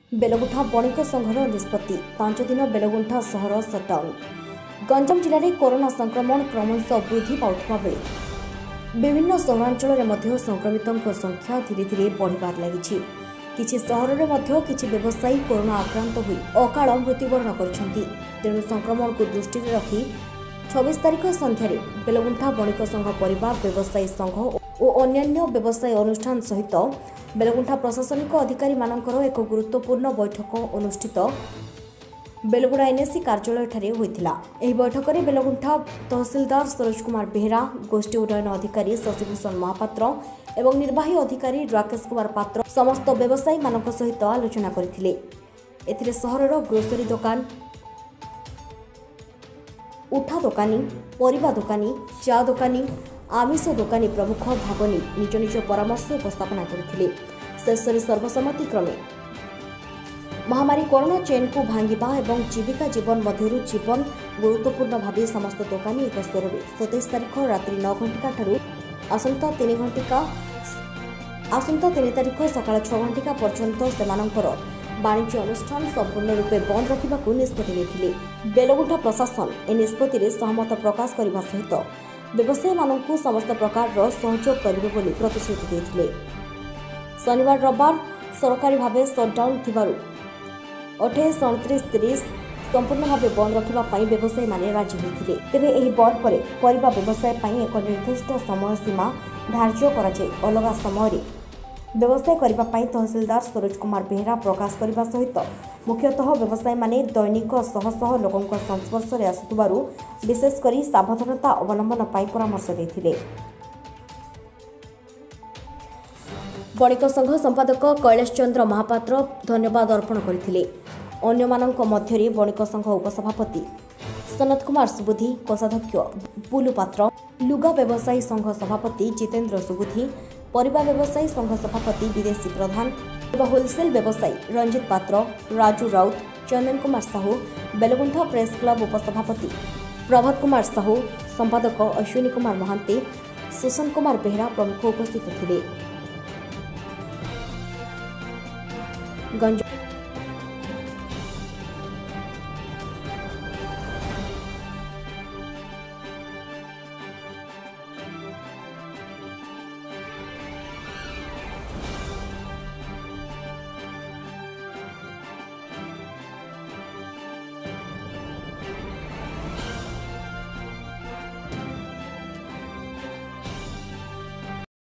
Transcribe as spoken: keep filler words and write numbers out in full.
बेलगुंठा बणिक संघर निष्पत्ति पांच दिन बेलगुंठा सहर सटडाउन। गंजाम जिले में कोरोना संक्रमण क्रमश वृद्धि पाउथिबा बेले विभिन्न सहरांचल में संक्रमितों संख्या धीरे धीरे बढ़िबार लागिछि। किछि सहर में मध्य किछि व्यवसायी कोरोना आक्रांत होई अकाल मृत्युवरण करछन्ति। तेणु संक्रमण को दृष्टि रखी छब्बीस तारीख संध्यारे बेलगुंठा बणिक संघ परिवार व्यवसायी संघ और अन्यान्य व्यवसाय अनुष्ठान सहित बेलगुंठा प्रशासनिक अधिकारी मानकर एक गुरुत्वपूर्ण बैठक अनुष्ठित बेलगुड़ा एनएससी कार्यालय ठारे होइथिला। एही बैठक में बेलगुंठा तहसीलदार सरोज कुमार बेहेरा, गोष्ठी उन्नयन अधिकारी शशिभूषण महापात्र एवं निर्वाही अधिकारी राकेश कुमार पात्र समस्त व्यवसायी मानक सहित आलोचना करथिले। एथिरे सहरर ग्रोसरी दुकान, उठा दोकानी, परिबा दोकानी, चा दोकानी, आमिष दोकानी प्रमुख भागनी निज निज परामर्श उपस्थापना करथिले। शेषରେ सर्वसम्मति क्रमे महामारी कोरोना चेन को भांगिबा एवं जीविका जीवन मध्यरु जीवन गुरुत्वपूर्ण भाव समस्त दोकानी एक स्तर में सतैश तारीख रात्रि नौ घंटिका ठारू आसंता तीन घंटिका आसंता तीन तारीख सकाळ छह घंटिका पर्यंत सेमानंकर वाणिज्य अनुष्ठान संपूर्ण रूपे बंद रखा निष्पत्ति लेथिले। बेलगुंठा प्रशासन ए निष्पत्ति सहमत प्रकाश करने सहित व्यवसायी मानक समस्त प्रकार सहयोग करेंगे बोली प्रतिश्रुति देथिले। शनिवार रविवार सरकारी भाव सटडाउन थिबारु अठाईस अणतीस तीस संपूर्ण भाव बंद रखा व्यवसायी माने राजी होते। तेबे एही बंद पर परिबा व्यवसाय एक निर्दिष्ट समय सीमा धार्य कराଯାए अलग समय व्यवसाय करने तहसीलदार सरोज कुमार बेहेरा प्रकाश करने सहित मुख्यतः व्यवसायी माने दैनिक शह शह लोकों संस्पर्श में आसुथिबारु विशेषकर सावधानता अवलंबन पाई परामर्श देथिले। बणिक संघ संपादक कैलाश चंद्र महापात्र धन्यवाद अर्पण करथिले। अन्य मानक मध्यरे बणिक संघ उपसभापति सनत कुमार सुबुधी, कोषाध्यक्ष बुलू पात्र, लुगा व्यवसायी संघ सभापति जितेंद्र सुबुधी, परिबा व्यवसायी संघ सभापति विदेशी प्रधान, होलसेल व्यवसायी रंजित पात्र, राजू राउत, चंदन कुमार साहू, बेलगुंठा प्रेस क्लब उपसभापति प्रभात कुमार साहू, संपादक अश्विनी कुमार महांती, सुषन कुमार बेहेरा प्रमुख उपस्थित थे।